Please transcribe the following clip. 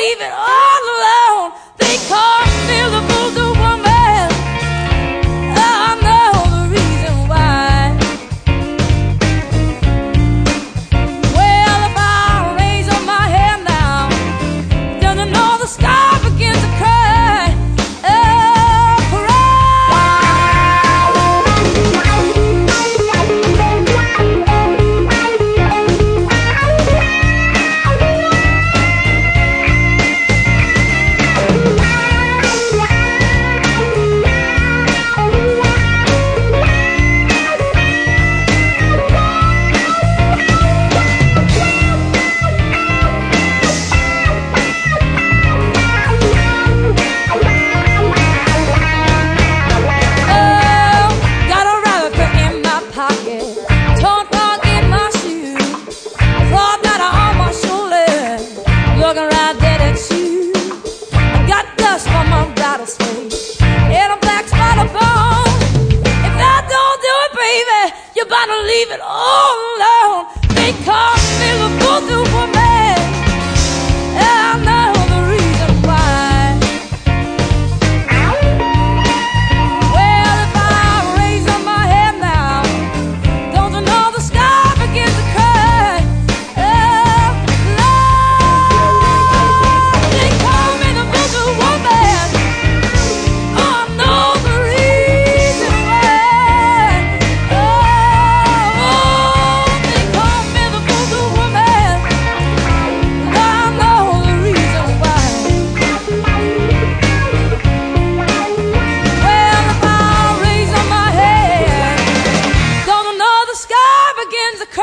leave it all alone. They call me the voodoo woman. I know the reason why. Well, if I raise up my head now, doesn't know the sky begins to cry. Looking right dead at you. I got dust from my rattlesnake and a black spot of bone. If I don't do it, baby, you better leave it all alone. They call me the voodoo woman. I know the reason why. Well, if I raise up my head now, don't you know the sky begins to cry? Begins to